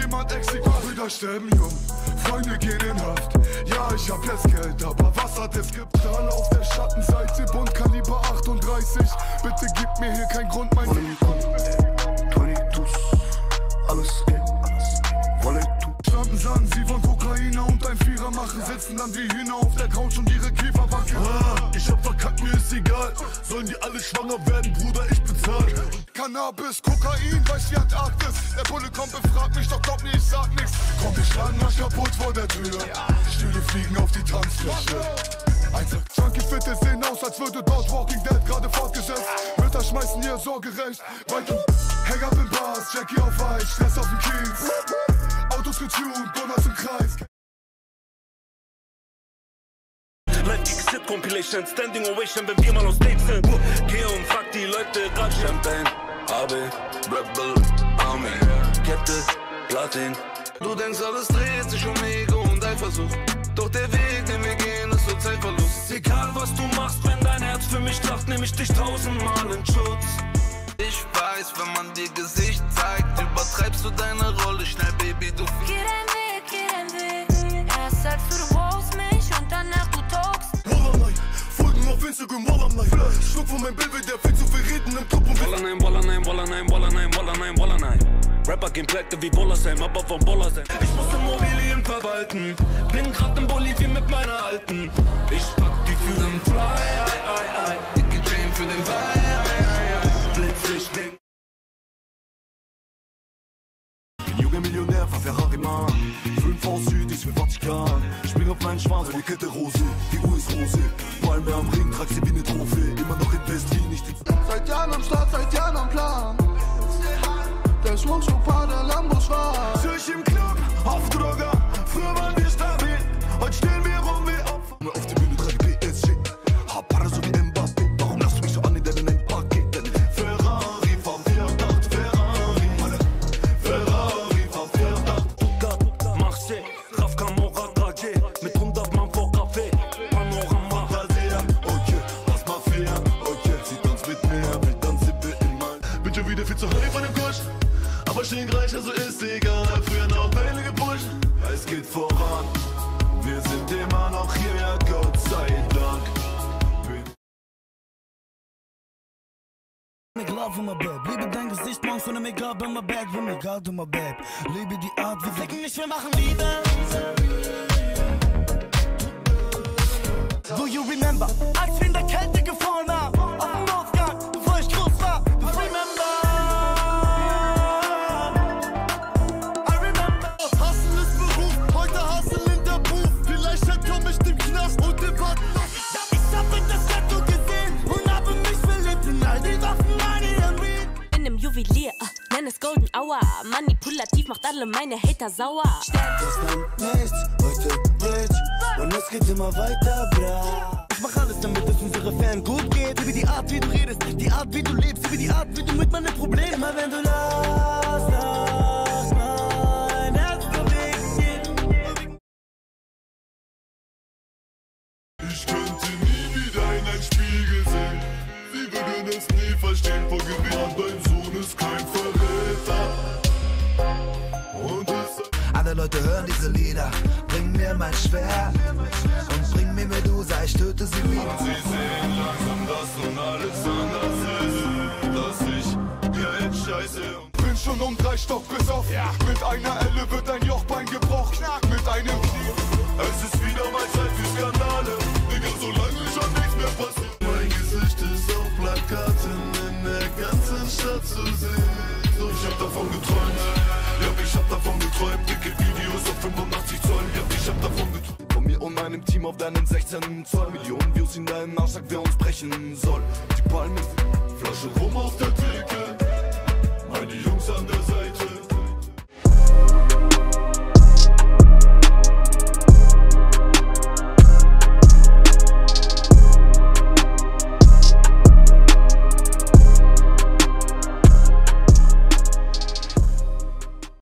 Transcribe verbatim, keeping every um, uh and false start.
jemand Exiko. Brüder sterben jung, Freunde gehen in Haft. Ja, ich hab jetzt Geld, aber was hat es gibt? Alle auf der Schattenseite, Bund Kaliber achtunddreißig. Bitte gib mir hier keinen Grund, mein Leben. Alles geht, Wolle tu. Standen, sagen, sie wollen Kokainer und ein Vierer machen. Sitzen dann wie Hühner auf der Couch und ihre Kiefer wackeln. Ah, ich hab verkackt, mir ist egal. Sollen die alle schwanger werden, Bruder, ich bezahl. Cannabis, Kokain, weiß wie Antarktis. Der Bulle kommt, befragt mich, doch glaub mir, ich sag nix. Komm, wir schlagen euch kaputt vor der Tür. Stühle fliegen auf die Tanzfläche. Junkie-Fitte sehen aus, als würde dort Walking Dead gerade fortgesetzt. Mütter schmeißen ihr Sorgerecht. Weiter, hang up in Bars, Jackie auf Eis, Stress auf dem Kiez. Autos getuned, Donuts im Kreis. Live Exit Compilation, Standing Ovation, wenn wir mal auf Stage sind. Geh und frag die Leute grad. Champagne, A B, Rebel, Army, Kette, Platin. Du denkst, alles dreht sich um Ego und Eifersucht. Doch der Weg, den wir gehen, ist so Zeitverlust. Egal was du machst, wenn dein Herz für mich lacht, nehm ich dich tausendmal in Schutz. Ich weiß, wenn man dir Gesicht zeigt, übertreibst du deine Rolle schnell, Baby, du. Geh dein Weg, geh dein Weg. Erst sagst du, du brauchst mich und danach du talkst. Wallah nein, folgen auf Instagram, Wallah nein. Schluck von meinem Bild, wird der viel zu viel reden im Kopf und Wallah nein, Wallah nein, Wallah nein, Wallah nein, Wallah nein, Wallah nein. Rapper gehen pleite wie Bollersheim, aber vom Bollersheim. Ich muss Immobilien verwalten, bin grad in Bolivien mit meiner Alten. Ich pack die für den Fly, ei, ei, ei. Dicke Chain für den Wein, ei, ei, ei. Blitzlicht, Ding. Bin junger Millionär, fahr Ferrari, Mann. Fünf aus Süd, ich will Vatikan. Spring auf meinen Schwanz, die Kette rose, die Uhr ist rose. Palme am Ring, trag sie wie ne Trophäe. Immer noch in West-Wien, nicht in... Seit Jahren am Start, seit Jahren am Plan. Der Smoke so paar, der Lambos war. Zürich im Club, auf Droger. Früher waren wir stabil, heute stehen wir rum wie Opfer. Auf der Bühne trage P S G. Hab Para so wie Mbappé. Warum lachst du mich so an, in der in ein Paket? Denn Ferrari fahr vierhundert, Ferrari. Ferrari fahr vierhundert. Marseille, Raf Camora, Dragé. Mit hundert Mann vor Café. Panorama. Fantasia, okay, was Mafia, okay. Sie tanzt mit mir, will dann Sippe in mein. Bin schon wieder viel zu high von dem Kusch. Aber stinkreich, also ist egal. Früher noch Beine gepusht. Es geht voran. Wir sind immer noch hier, ja Gott sei Dank. Make love in my bed. Liebe dein Gesicht, morgens ohne Make-up in my bed. Will make out in my bed. Liebe die Art, wir ficken nicht, wir machen Liebe. Do you remember, als wir in der Kälte gefallen haben? Auf dem Ausgang, bevor ich groß war. Do you remember? Juwelier, uh, nenn es Golden Hour. Manipulativ macht alle meine Hater sauer. Gestern nichts, heute rich. Und es geht immer weiter, bra. Ich mach alles, damit es unsere Fan gut geht. Über die Art, wie du redest, die Art, wie du lebst. Über die Art, wie du mit meinen Problemen. Immer wenn du lachst, lachst, mein Herz bewegt geht. Ich könnte nie wieder in ein Spiegel sehen. Sie würden es nie verstehen vor Gericht. Dein Sohn ist kein Verräter. Und es alle Leute hören diese Lieder. Bring mir mein Schwert und bring mir Medusa, ich töte sie wieder. Und sie sehen langsam, dass nun alles anders ist. Dass ich mir jetzt scheiße. Bin schon um drei Stock besoffen. Ja. Mit einer Elle wird ein Jochbein gebrochen. Mit einem Knie. Es ist wieder mal Zeit für Skandale. Digga, solange schon nichts mehr passiert. Mein Gesicht ist auf Plakaten in der ganzen Stadt zu sehen. So, ich hab davon geträumt. Ja, ich hab davon geträumt. Dicke Videos auf fünfundachtzig Zoll. Ja, ich hab davon geträumt. Von mir und meinem Team auf deinen sechzehn Zoll. Millionen Views in deinem Arsch, sagt, wer uns brechen soll. Die Palmen, Flasche rum auf der Theke. Meine Jungs